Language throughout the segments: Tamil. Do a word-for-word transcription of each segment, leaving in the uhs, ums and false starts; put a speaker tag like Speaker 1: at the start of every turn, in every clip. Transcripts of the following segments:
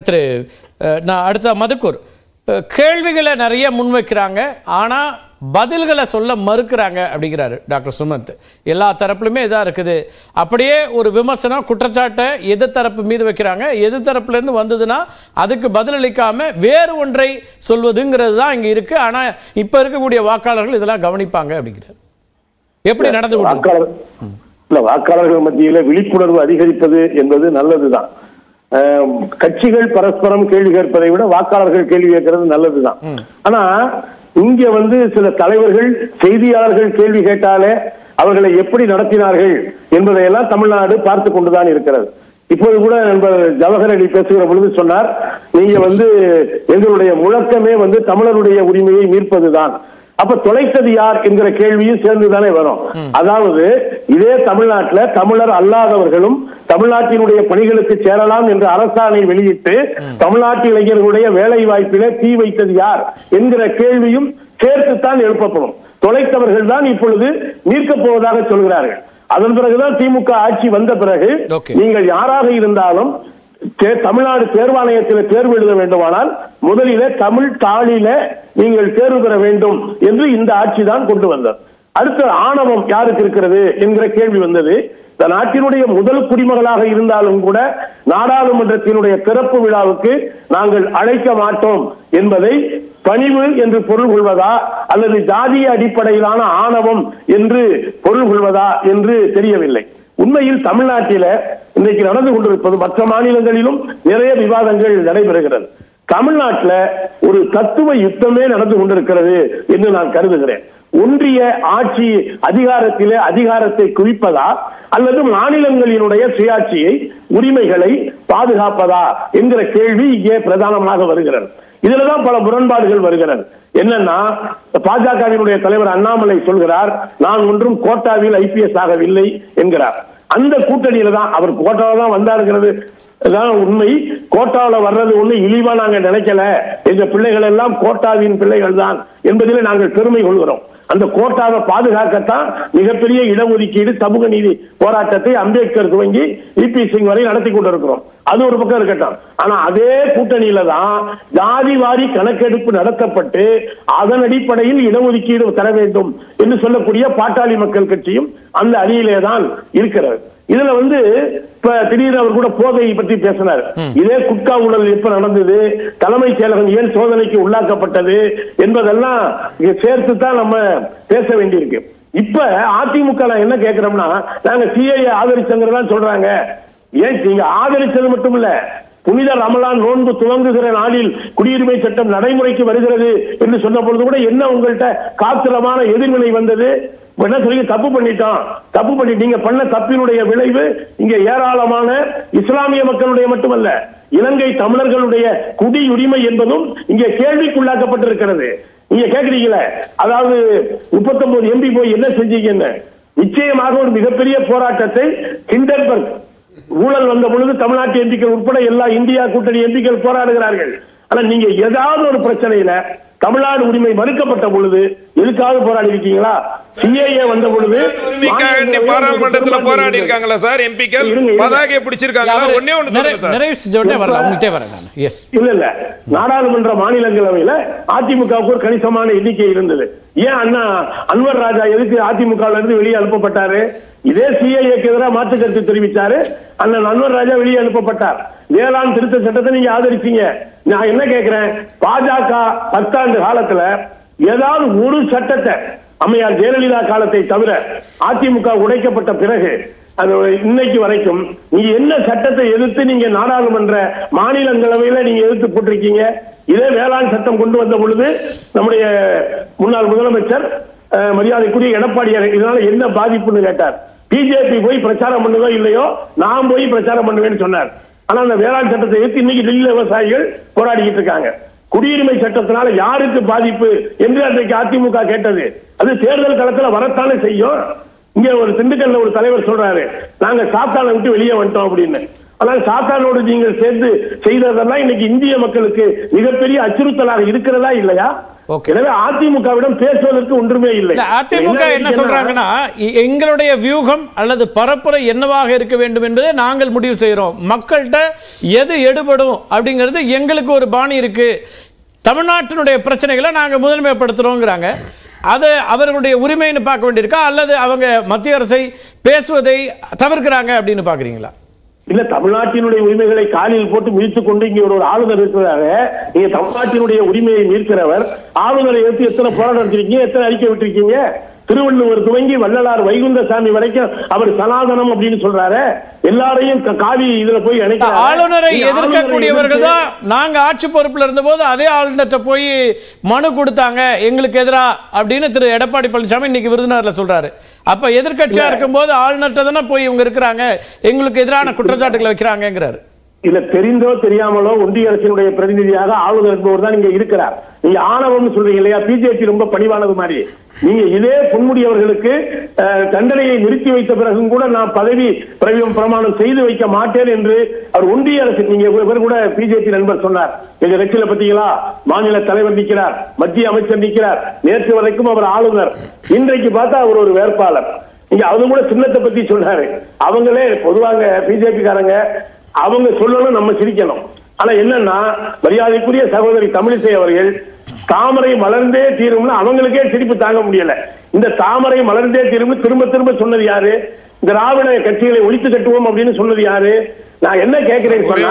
Speaker 1: திரு நான் அடுத்த மதுக்கூர் கேள்விகளை நிறைய முன்வைக்கிறாங்க, ஆனால் பதில்களை சொல்ல மறுக்கிறாங்க அப்படிங்கிறாரு டாக்டர் சுமந்த். எல்லா தரப்புலுமே இதாக இருக்குது. அப்படியே ஒரு விமர்சனம் குற்றச்சாட்டை எது தரப்பு மீது வைக்கிறாங்க, எது தரப்புலேருந்து வந்ததுன்னா அதுக்கு பதிலளிக்காம வேறு ஒன்றை சொல்வதுங்கிறது தான் இங்கே இருக்கு. ஆனால் இப்போ இருக்கக்கூடிய வாக்காளர்கள் இதெல்லாம் கவனிப்பாங்க அப்படிங்கிறார். எப்படி நடந்து
Speaker 2: வாக்காளர் இல்ல வாக்காளர்கள் மத்தியில விழிப்புணர்வு அதிகரிப்பது என்பது நல்லதுதான். கட்சிகள் பரஸ்பரம் கேள்வி கேட்பதை விட வாக்காளர்கள் கேள்வி கேட்கிறது நல்லதுதான். ஆனா இங்க வந்து சில தலைவர்கள் செய்தியாளர்கள் கேள்வி கேட்டாலே அவர்களை எப்படி நடத்தினார்கள் என்பதையெல்லாம் தமிழ்நாடு பார்த்து கொண்டுதான் இருக்கிறது. இப்போது கூட நண்பர் ஜவஹர் அலி பேசுகிற பொழுது சொன்னார், நீங்க வந்து எங்களுடைய முழக்கமே வந்து தமிழருடைய உரிமையை மீட்பதுதான். அப்ப தொலைத்தது யார் என்கிற கேள்வியும் சேர்ந்துதானே வரும். அதாவது இதே தமிழ்நாட்டில் தமிழர் அல்லாதவர்களும் தமிழ்நாட்டினுடைய பணிகளுக்கு சேரலாம் என்று அரசாணை வெளியிட்டு தமிழ்நாட்டு இளைஞர்களுடைய வேலை வாய்ப்பிலே தீ வைத்தது யார் என்கிற கேள்வியும் சேர்த்துத்தான் எழுப்பப்படும். தொலைத்தவர்கள் தான் இப்பொழுது மீட்கப் போவதாக சொல்கிறார்கள். அதன் பிறகுதான் திமுக ஆட்சி வந்த பிறகு நீங்கள் யாராக இருந்தாலும் தமிழ்நாடு தேர்வாணையத்தில் தேர்வு எழுத வேண்டுமானால் முதலில தமிழ் தாளில நீங்கள் தேர்வு பெற வேண்டும் என்று இந்த ஆட்சி தான் கொண்டு வந்தார். அடுத்த ஆணவம் யாருக்கு இருக்கிறது என்கிற கேள்வி வந்தது. இந்த நாட்டினுடைய முதல் குடிமகளாக இருந்தாலும் கூட நாடாளுமன்றத்தினுடைய திறப்பு விழாவுக்கு நாங்கள் அழைக்க மாட்டோம் என்பதை பணிவு என்று பொருள் கொள்வதா அல்லது ஜாதிய அடிப்படையிலான ஆணவம் என்று பொருள் கொள்வதா என்று தெரியவில்லை. உண்மையில் தமிழ்நாட்டில இன்றைக்கு நடந்து கொண்டிருப்பது மற்ற மாநிலங்களிலும் நிறைய விவாதங்கள் நடைபெறுகிறது. தமிழ்நாட்டில் ஒரு தத்துவ யுத்தமே நடந்து கொண்டிருக்கிறது என்று நான் கருதுகிறேன். ஒன்றிய ஆட்சி அதிகாரத்திலே அதிகாரத்தை குவிப்பதா அல்லது மாநிலங்களினுடைய சுயாட்சியை உரிமைகளை பாதுகாப்பதா என்கிற கேள்வி இங்கே பிரதானமாக வருகிறது. இதுலதான் பல முரண்பாடுகள் வருகிறது. என்னன்னா பாஜகவினுடைய தலைவர் அண்ணாமலை சொல்கிறார், நான் ஒன்றும் கோட்டாவில் ஐபிஎஸ் ஆகவில்லை என்கிறார். அந்த கூட்டணியில தான் அவர் கோட்டாவில் தான் வந்தாருங்கிறது உண்மை. கோட்டாவில் வர்றது ஒண்ணு இழிவா நாங்க நினைக்கல, எங்க பிள்ளைகள் எல்லாம் கோட்டாவின் பிள்ளைகள் தான் என்பதிலே நாங்கள் பெருமை கொள்கிறோம். அந்த கோட்டாவை பாதுகாக்கத்தான் மிகப்பெரிய இடஒதுக்கீடு சமூக நீதி போராட்டத்தை அம்பேத்கர் துவங்கி இபி சிங் வரை நடத்தி கொண்டிருக்கிறோம். அது ஒரு பக்கம் இருக்கட்டும். ஆனா அதே கூட்டணியில தான் ஜாதி வாரி கணக்கெடுப்பு நடத்தப்பட்டு அதன் அடிப்படையில் இடஒதுக்கீடு தர வேண்டும் என்று சொல்லக்கூடிய பாட்டாளி மக்கள் கட்சியும் அந்த அணியிலே தான் இருக்கிறது. இதுல வந்து இப்ப திடீர்னு அவர் கூட போதையை பற்றி பேசினார். இதே குட்கா ஊழல் எப்ப நடந்தது, தலைமைச் செயலகம் ஏன் சோதனைக்கு உள்ளாக்கப்பட்டது என்பதெல்லாம் சேர்த்து தான் நம்ம பேச வேண்டியிருக்கு. இப்ப அதிமுக என்ன கேட்கிறோம்னா, நாங்க சிஏஏ ஆதரிச்சங்கிறதா சொல்றாங்க. ஏன் நீங்க ஆதரிச்சது மட்டும் இல்ல, புனித ரமலான் நோன்பு துவங்குகிற நாளில் குடியுரிமை சட்டம் நடைமுறைக்கு வருகிறது என்று சொன்ன பொழுது கூட என்ன உங்கள்கிட்ட காத்திரமான எதிர்வினை வந்தது? என்ன சொல்லி தப்பு பண்ணிட்டோம், தப்பு பண்ணி நீங்க பண்ண தப்பினுடைய விளைவு இங்க ஏராளமான இஸ்லாமிய மக்களுடைய மட்டுமல்ல இலங்கை தமிழர்களுடைய குடியுரிமை என்பதும் இங்கே கேள்விக்குள்ளாக்கப்பட்டிருக்கிறது. நீங்க கேக்குறீங்களே, அதாவது முப்பத்தி ஒன்பது எம்பி போய் என்ன செஞ்சீங்கன்னு. நிச்சயமாக ஒரு மிகப்பெரிய போராட்டத்தை ஹிண்டன்பர்க் ஊழல் வந்த பொழுது தமிழ்நாட்டு எம்பிக்கள் உட்பட எல்லா இந்தியா கூட்டணி எம்பிக்கள் போராடுகிறார்கள். ஆனா நீங்க ஏதாவது ஒரு பிரச்சனையில தமிழ்நாடு உரிமை மறுக்கப்பட்ட பொழுது எதுக்காவது போராடி இருக்கீங்களா? சிஏஏ வந்த பொழுது
Speaker 3: பாராளுமன்றத்தில் போராடி இருக்காங்களா சார் எம்பிக்கள்? பதாகையை பிடிச்சிருக்காங்களா? ஒண்ணே ஒண்ணு
Speaker 2: இல்ல இல்ல நாடாளுமன்ற மாநிலங்களவையில அதிமுகவுக்கு ஒரு கணிசமான எண்ணிக்கை இருந்தது. ஏன் அண்ணா அன்வர் ராஜா எதுக்கு அதிமுக இருந்து வெளியே அனுப்பப்பட்டாரு? இதே சிஏஏக்கு எதிராக மாற்று கருத்து தெரிவித்தாரு. அண்ணன் அன்வர் ராஜா வெளியே அனுப்பப்பட்டார். வேளாண் திருத்த சட்டத்தை நீங்க ஆதரிச்சீங்க. நான் என்ன கேட்கிறேன், பாஜக பத்தாண்டு காலத்துல ஏதாவது ஒரு சட்டத்தை அம்மையார் ஜெயலலிதா காலத்தை தவிர அதிமுக உடைக்கப்பட்ட பிறகு இன்னைக்கு வரைக்கும் நீங்க என்ன சட்டத்தை எதிர்த்து நீங்க நாடாளுமன்ற மாநிலங்களவையில நீங்க எதிர்த்து போட்டிருக்கீங்க? இதே வேளாண் சட்டம் கொண்டு வந்த பொழுது நம்முடைய முன்னாள் முதலமைச்சர் மரியாதைக்குரிய எடப்பாடியார் இதனால என்ன பாதிப்புன்னு கேட்டார். பிஜேபி போய் பிரச்சாரம் பண்ணுதோ இல்லையோ, நான் போய் பிரச்சாரம் பண்ணுவேன்னு சொன்னார். ஆனா அந்த வேளாண் சட்டத்தை எதிர்த்து இன்னைக்கு டெல்லியில விவசாயிகள் போராடிக்கிட்டு இருக்காங்க. குடியுரிமை சட்டத்தினால யாருக்கு பாதிப்பு என்று அன்றைக்கு அதிமுக கேட்டது. அது தேர்தல் களத்துல வரத்தானே செய்யும். இங்க ஒரு திண்டுக்கல்ல ஒரு தலைவர் சொல்றாரு, நாங்க சாத்தானை விட்டு வெளியே வந்துட்டோம் அப்படின்னு. ஆனால் சாத்தானோடு நீங்கள் சேர்ந்து செய்ததெல்லாம் இன்னைக்கு இந்திய மக்களுக்கு மிகப்பெரிய அச்சுறுத்தலாக இருக்கிறதா இல்லையா? எனவே அதிமுகவிடம் பேசுவதற்கு ஒன்றுமே இல்லை.
Speaker 1: அதிமுக என்ன சொல்றாங்கன்னா, எங்களுடைய வியூகம் அல்லது பரப்புரை என்னவாக இருக்க வேண்டும் என்பதை நாங்கள் முடிவு செய்கிறோம், மக்கள்கிட்ட எது எடுபடும் அப்படிங்கிறது எங்களுக்கு ஒரு பாணி இருக்கு, தமிழ்நாட்டினுடைய பிரச்சனைகளை நாங்கள் முதன்மைப்படுத்துறோங்கிறாங்க. அது அவர்களுடைய உரிமைன்னு பார்க்க வேண்டியிருக்கா அல்லது அவங்க மத்திய அரசை பேசுவதை தவிர்க்கிறாங்க அப்படின்னு பாக்குறீங்களா?
Speaker 2: இல்ல, தமிழ்நாட்டினுடைய உரிமைகளை காலில் போட்டு மிதித்துக் கொண்டு இங்க ஒரு ஆளுநர் இருக்கிறாங்க. நீங்க தமிழ்நாட்டினுடைய உரிமையை மீட்கிறவர், ஆளுநரை எடுத்து எத்தனை போராட்டம் நடத்திருக்கீங்க, எத்தனை அறிக்கை விட்டுருக்கீங்க? திருவள்ளுவர் துவங்கி வள்ளலார் வைகுந்தசாமி வரைக்கும் அவர் சனாதனம் அப்படின்னு சொல்றாரு. எல்லாரையும் காவி இதுல போய்
Speaker 1: ஆளுநரை எதிர்க்கக்கூடியவர்கள் தான். நாங்க ஆட்சி பொறுப்புல இருந்த போது அதே ஆளுநர்கிட்ட போய் மனு கொடுத்தாங்க எங்களுக்கு எதிரா அப்படின்னு திரு எடப்பாடி பழனிசாமி இன்னைக்கு விருதுநகர்ல சொல்றாரு. அப்ப எதிர்கட்சியா இருக்கும் போது ஆளுநர்கிட்ட தானே போய் இவங்க இருக்கிறாங்க, எங்களுக்கு எதிரான குற்றச்சாட்டுகளை வைக்கிறாங்கிறாரு.
Speaker 2: இல்ல, தெரிந்தோ தெரியாமலோ ஒன்றிய அரசினுடைய பிரதிநிதியாக ஆளுநர் என்பவர் தான் இங்க இருக்கிறார். நீங்க ஆணவம் சொல்றீங்க இல்லையா, பிஜேபி ரொம்ப பணிவானது மாதிரி. நீங்க இதே பொன்முடி அவர்களுக்கு தண்டனையை நிறுத்தி வைத்த பிறகும் கூட நான் பதவி பிரமாணம் செய்து வைக்க மாட்டேன் என்று அவர் ஒன்றிய அரசு, நீங்க இவர் கூட பிஜேபி நண்பர் சொன்னார், எங்க கட்சியில பத்தீங்களா மாநில தலைவர் நிற்கிறார், மத்திய அமைச்சர் நிற்கிறார், நேற்று வரைக்கும் அவர் ஆளுநர், இன்றைக்கு பார்த்தா அவர் ஒரு வேட்பாளர். நீங்க அது கூட சின்னத்தை பத்தி சொன்னாரு. அவங்களே பொதுவாக பிஜேபி காரங்க அவங்க சொல்லணும், நம்ம சிரிக்கணும். ஆனா என்னன்னா, மரியாதைக்குரிய சகோதரி தமிழிசை அவர்கள் தாமரை மலர்ந்தே தீரும்னு அவங்களுக்கே சிரிப்பு தாங்க முடியல. இந்த தாமரை மலர்ந்தே தீரும் திரும்ப திரும்ப சொன்னது யாரு? திராவிட கட்சிகளை ஒழித்து கட்டுவோம் அப்படின்னு சொன்னது யாரு? நான் என்ன கேட்கிறேன் சொன்னா,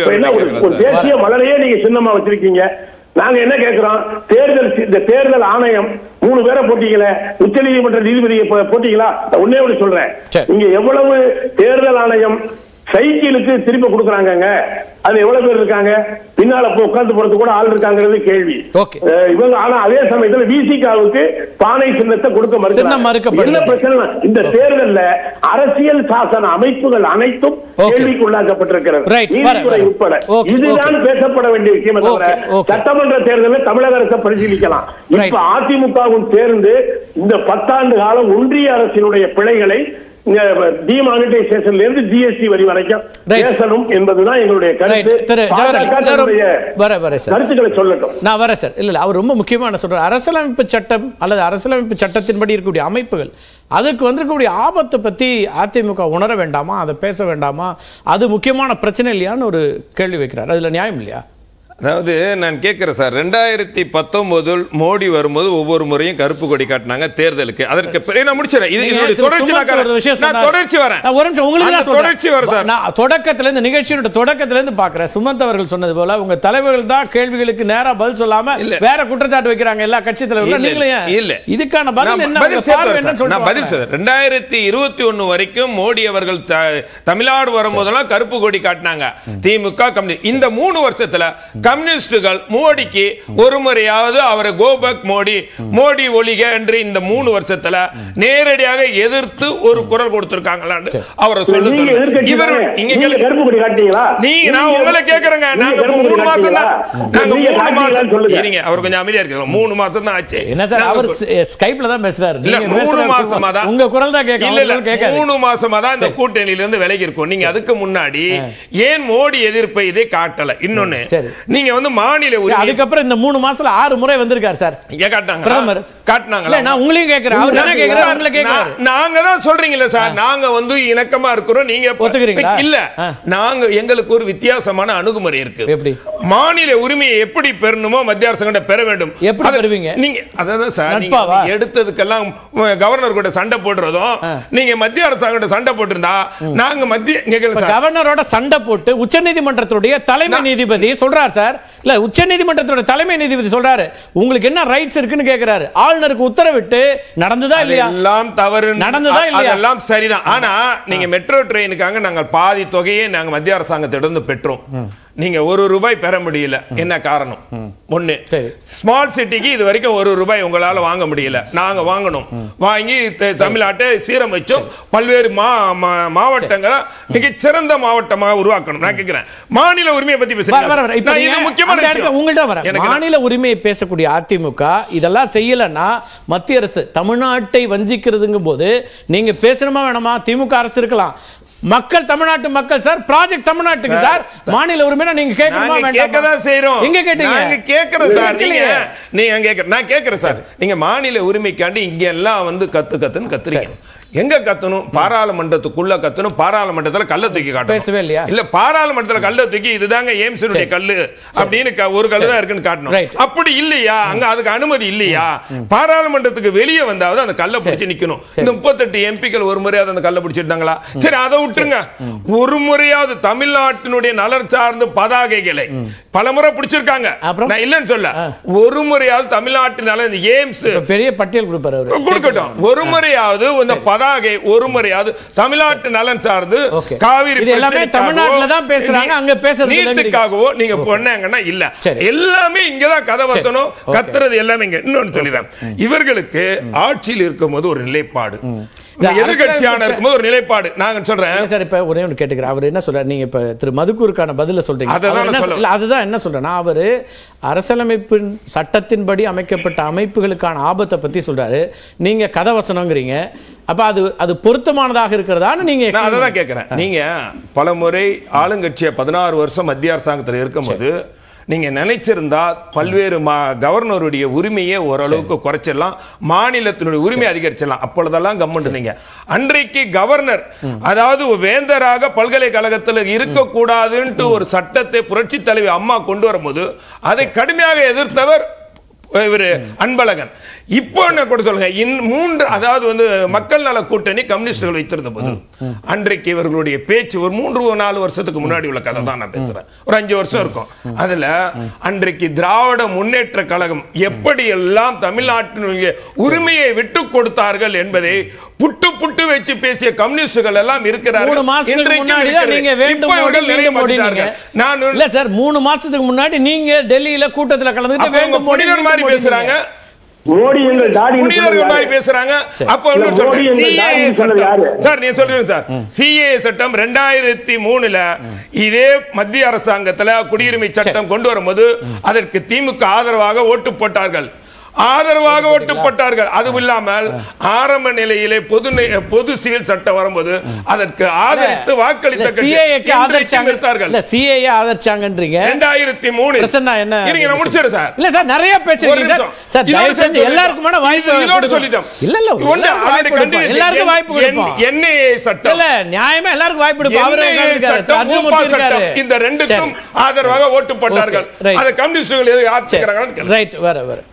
Speaker 2: ஒரு தேசிய மலரையே நீங்க சின்னமா வச்சிருக்கீங்க. நாங்க என்ன கேட்கிறோம், தேர்தல் இந்த தேர்தல் ஆணையம் மூணு பேரை போட்டீங்களே, உச்ச நீதிமன்ற நீதிபதியை போட்டீங்களா? ஒன்னே ஒன்று சொல்றேன், நீங்க எவ்வளவு தேர்தல் ஆணையம் சைக்கிளுக்கு திருப்பி கொடுக்குறாங்க, அது எவ்வளவு பேர் இருக்காங்க, பின்னால உட்கார்ந்து போறது கூட ஆள் இருக்காங்கிறது கேள்வி. இவங்க ஆனா அதே சமயத்தில் விசிகாவுக்கு பானை சின்னத்தை கொடுக்க மறுக்கிறாங்க. என்ன பிரச்சனை? இந்த தேர்தல்ல அரசியல் சாசன அமைப்புகள் அனைத்தும் கேள்விக்கு உள்ளாக்கப்பட்டிருக்கிறது, நீதித்துறை உட்பட. இதுதான் பேசப்பட வேண்டிய விஷயம். தவிர சட்டமன்ற தேர்தலில் தமிழக அரசை பரிசீலிக்கலாம். இப்ப அதிமுகவும் சேர்ந்து இந்த பத்தாண்டு காலம் ஒன்றிய அரசினுடைய பிழைகளை டிமானிட்டைசேஷன்ல இருந்து ஜிஎஸ்டி வரி வரைக்கும் பேசணும் என்பதுதான் எங்களுடைய கருத்து. கருத்துக்களை சொல்லட்டும்.
Speaker 1: நான் வரேன் சார். இல்ல அவர் ரொம்ப முக்கியமான சொல்றாரு, அரசியலமைப்பு சட்டம் அல்லது அரசியலமைப்பு சட்டத்தின்படி இருக்கக்கூடிய அமைப்புகள் அதுக்கு வந்திருக்கக்கூடிய ஆபத்தை பத்தி அதிமுக உணர வேண்டாமா, அதை பேச வேண்டாமா, அது முக்கியமான பிரச்சனை இல்லையான்னு ஒரு கேள்வி வைக்கிறார். அதுல நியாயம் இல்லையா?
Speaker 3: அதாவது நான் கேட்கிறேன் சார், ரெண்டாயிரத்தி பத்தொன்பதில் மோடி வரும்போது ஒவ்வொரு முறையும் கருப்பு கொடி காட்டினாங்க தேர்தலுக்கு. அதற்கு நான் முடிச்சிடறேன், இது என்னுடைய தொடர்ச்சி. நான் தொடர்ச்சி வரேன், ஒரு நிமிஷம் உங்களுக்கு தொடர்ச்சி வரேன் சார். நான் தொடக்கத்துல இந்த நிகழ்ச்சியோட தொடக்கத்துல இருந்து பாக்குறேன், சுமந்த் அவர்கள் சொன்னது போல உங்க தலைவர்கள் தான் கேள்விகளுக்கு நேரா பதில் சொல்லாம வேற குற்றச்சாட்டு வைக்கிறாங்க எல்லா கட்சி தலைவர்களும். நீங்களும் இல்ல இதுக்கான பதில் என்ன? நான் பதில் சொல்றேன். ரெண்டாயிரத்தி இருபத்தி ஒன்னு வரைக்கும் மோடி அவர்கள் தமிழ்நாடு வரும்போதெல்லாம் கருப்பு கொடி காட்டினாங்க திமுக கம்யூனிஸ்ட். இந்த மூணு வருஷத்துல கம்யூனிஸ்டுகள் மோடிக்கு ஒரு முறையாவது அவரை கோபக் மோடி மோடி ஒழிக என்று இந்த மூணு வருஷத்துல நேரடியாக எதிர்த்து ஒரு குரல் கொடுத்திருக்காங்களான்னு அவரை சொல்லுங்க. இவர் இங்க நீங்க நான் உங்களை கேக்குறேங்க, நாங்க மூணு மாசம் தான் நாங்க மூணு மாசம் சொல்லுங்க. அவர் கொஞ்சம் அமைதியா இருக்காங்க. மூணு மாசம் தான் ஆச்சு. என்ன சார் அவர் ஸ்கைப்ல தான் பேசுறாரு. நீங்க மூணு மாசமா தான் உங்க குரல் தான் கேட்க. இல்ல இல்ல மூணு மாசமா தான் இந்த கூட்டணியில இருந்து விலகி இருக்கும். நீங்க அதுக்கு முன்னாடி ஏன் மோடி எதிர்ப்பை இதே காட்டல? இன்னொன்னு நீங்க வந்து மாநில உரிமை, அதுக்கு அப்புறம் இந்த மூணு மாசத்துல ஆறு முறை வந்திருக்கார் சார். இங்க காட்டாங்க பிரதமர் காட்டுனாங்களா? நான் உங்களையும் கேக்குறேன், அவர் என்ன கேக்குறாரு உங்களை கேக்குறாரு. நாங்க தான் சொல்றீங்கல சார், நாங்க வந்து இணக்கமா இருக்கிறோம், நீங்க ஒத்துக்கிறீங்களா? இல்ல, நாங்க எங்களுக்கு ஒரு வித்தியாசமான அணுகுமுறை இருக்கு. எப்படி மாநில உரிமையை எப்படி பெறணுமோ மத்திய அரசு கிட்ட பெற வேண்டும். எப்படி பெறுவீங்க நீங்க? அதான் சார், நீங்க எடுத்ததுக்கெல்லாம் கவர்னர் கூட சண்டை போடுறதும், நீங்க மத்திய அரசாங்க சண்டை போட்டிருந்தா நாங்க மத்திய கவர்னரோட சண்டை போட்டு உச்சநீதிமன்றத்துடைய தலைமை நீதிபதி சொல்றார் சார், இல்ல உச்சநீதிமன்றத்தோட தலைமை நீதிபதி சொல்றாரு உங்களுக்கு என்ன ரைட்ஸ் இருக்குன்னு கேக்குறாரு. ஆளுநருக்கு உத்தரவிட்டு நடந்ததா இல்லையா? எல்லாம் தவறு நடந்ததா இல்லையா? எல்லாம் சரிதான். ஆனா நீங்க மெட்ரோ ட்ரெயினுக்காக நாங்கள் பாதி தொகையை நாங்க மத்திய அரசாங்கத்திலிருந்து பெற்றோம். நீங்க ஒரு ரூபாய் பெற முடியல. என்ன காரணம்? ஒண்ணு, ஸ்மால் சிட்டிக்கு இது வரைக்கும் ஒரு ரூபாய் உங்களால வாங்க முடியல. நாங்க வாங்கணும், வாங்கி தமிழ்நாட்டை சீரமைச்சோம். பல்வேறு மாவட்டங்களை மிக சிறந்த மாவட்டமாக உருவாக்கணும். நான் கேட்கிறேன், மாநில உரிமையை பத்தி பேசுறேன். முக்கியமான மாநில உரிமையை பேசக்கூடிய அதிமுக இதெல்லாம் செய்யலன்னா மத்திய அரசு தமிழ்நாட்டை வஞ்சிக்கிறதுங்கும் போது நீங்க பேசணுமா வேணாமா? திமுக அரசு இருக்கலாம்,
Speaker 1: மக்கள் தமிழ்நாட்டு மக்கள் சார், ப்ராஜெக்ட் தமிழ்நாட்டுக்கு சார், மாநில உரிமை நீங்க கேட்கணுமா வேண்டாமா?
Speaker 3: கேட்கதான் செய்றோம்.
Speaker 1: எங்க கேட்டீங்க?
Speaker 3: நாங்க கேக்குறோம் சார். நீங்க நீங்க கேக்குற நான் கேக்குறேன் சார். நீங்க மாநில உரிமைக்காண்டி இங்க எல்லாம் வந்து கத்து கத்துன்னு கத்துறீங்க. எங்க கத்தணும்? பாராளுமன்றத்துக்குள்ள கத்தணும். பாராளுமன்றத்துல கல்ல தூக்கி காட்டணும்.
Speaker 1: பேசவே இல்லையா?
Speaker 3: இல்ல பாராளுமன்றத்துல கல்ல தூக்கி இதுதாங்க எய்ம்ஸ்னுடைய கல்லு அப்படின்னு ஒரு கல்லு தான் இருக்குன்னு காட்டணும். அப்படி இல்லையா? அங்க அதுக்கு அனுமதி இல்லையா? பாராளுமன்றத்துக்கு வெளியே வந்தாவது அந்த கல்ல பிடிச்சு நிக்கணும். இந்த முப்பத்தெட்டு எம்பிக்கள் ஒரு முறையாவது அந்த கல்ல பிடிச்சிருந்தாங்களா? சரி, அதை விட்டுருங்க. ஒரு முறையாவது தமிழ்நாட்டினுடைய நலன் சார்ந்த பதாகைகளை பலமுறை பிடிச்சிருக்காங்க. நான் இல்லன்னு சொல்ல. ஒரு முறையாவது தமிழ்நாட்டின் நலன் எய்ம்ஸ்
Speaker 1: பெரிய பட்டியல்
Speaker 3: கொடுக்கட்டும். ஒரு முறையாவது இந்த பதாகை ஒரு முறையாவது தமிழ்நாட்டு நலன் சார்ந்து காவிரி
Speaker 1: எல்லாமே தமிழ்நாட்டுல தான் பேசுறாங்க. அங்க பேசுறது
Speaker 3: நீட்டுக்காகவோ நீங்க பண்ணாங்கன்னா இல்ல, எல்லாமே இங்கதான் கதை வசனம் கத்துறது எல்லாமே இங்க. இன்னொன்னு சொல்லிடுறேன், இவர்களுக்கு ஆட்சியில் இருக்கும்போது ஒரு நிலைப்பாடு, எதிர்கட்சியான இருக்கும்போது ஒரு நிலைப்பாடு. நாங்க சொல்றேன்
Speaker 1: சார், இப்ப ஒரே ஒன்று கேட்டுக்கிறேன். அவர் என்ன சொல்றாரு, நீங்க இப்ப திரு மதுக்கூருக்கான பதில சொல்றீங்க. அதுதான் என்ன சொல்றேன்னா, அவரு அரசியலமைப்பின் சட்டத்தின்படி அமைக்கப்பட்ட அமைப்புகளுக்கான ஆபத்தை பத்தி சொல்றாரு. நீங்க கதவசனங்கிறீங்க. அப்ப அது அது பொருத்தமானதாக இருக்கிறதான்னு நீங்க
Speaker 3: அதான் கேட்கிறேன். நீங்க பல முறை ஆளுங்கட்சியை பதினாறு வருஷம் மத்திய அரசாங்கத்தில் இருக்கும்போது நீங்க நினைச்சிருந்தா பல்வேறு கவர்னருடைய உரிமையை ஓரளவுக்கு குறைச்சிடலாம், மாநிலத்தினுடைய உரிமை அதிகரிச்சிடலாம். அப்பொழுதெல்லாம் கவர்மெண்ட் இருந்தீங்க. அன்றைக்கு கவர்னர், அதாவது வேந்தராக பல்கலைக்கழகத்தில் இருக்கக்கூடாதுன்ட்டு ஒரு சட்டத்தை புரட்சி தலைவி அம்மா கொண்டு வரும்போது அதை கடுமையாக எதிர்த்தவர் இவரு அன்பழகன். இப்போ என்ன கூட சொல்லுங்க, மூன்று அதாவது வந்து மக்கள் நல கூட்டணி கம்யூனிஸ்டுகள் வைத்திருந்த போது அன்றைக்கு இவர்களுடைய பேச்சு ஒரு மூன்று நாலு வருஷத்துக்கு முன்னாடி உள்ள கதை தான் நான் பேசுறேன். ஒரு அஞ்சு வருஷம் இருக்கும். அதுல அன்றைக்கு திராவிட முன்னேற்ற கழகம் எப்படி எல்லாம் தமிழ்நாட்டினுடைய உரிமையை விட்டு கொடுத்தார்கள் என்பதை புட்டு புட்டு வச்சு பேசிய கம்யூனிஸ்டுகள் எல்லாம் இருக்கிறார்கள்.
Speaker 1: மூணு மாசத்துக்கு முன்னாடி நீங்க டெல்லியில கூட்டத்தில் கலந்துட்டு வேண்டும்
Speaker 3: மாதிரி பேசுறாங்க.
Speaker 2: மோடி எங்கள் டாடி
Speaker 3: மாதிரி பேசுறாங்க. அப்ப சார் நீங்க சொல்றீங்க சார், சிஏ சட்டம் ரெண்டாயிரத்தி மூணுல இதே மத்திய அரசாங்கத்துல குடியுரிமை சட்டம் கொண்டு வரும்போது அதற்கு திமுக ஆதரவாக ஓட்டு போட்டார்கள், ஆதரவாக ஓட்டுப்பட்டார்கள். அதுவும் இல்லாமல் ஆரம்ப நிலையிலே பொது பொது சிவில் சட்டம் வரும்போது அதற்கு ஆதரித்து வாக்களித்த
Speaker 1: ஆதரிச்சார்கள். சிஏஏ ஆதரிச்சாங்கன்றீங்க ரெண்டாயிரத்தி மூணு. என்ன
Speaker 3: நீங்க நான் முடிச்சிடுறேன் சார்.
Speaker 1: இல்ல சார், நிறைய பேசுறீங்க சார். தயவு செஞ்சு எல்லாருக்குமான வாய்ப்பு இதோட சொல்லிட்டோம். இல்ல இல்ல எல்லாருக்கும் வாய்ப்பு கொடுப்போம்.
Speaker 3: என்ஏஏ சட்டம் இல்ல,
Speaker 1: நியாயமா எல்லாருக்கும் வாய்ப்பு கொடுப்போம். அவரே இருக்காரு.
Speaker 3: இந்த ரெண்டுக்கும் ஆதரவாக ஓட்டு போட்டார்கள். அதை கம்யூனிஸ்டுகள் எது ஆட்சிக்கிறாங்க.
Speaker 1: ரைட், வர வர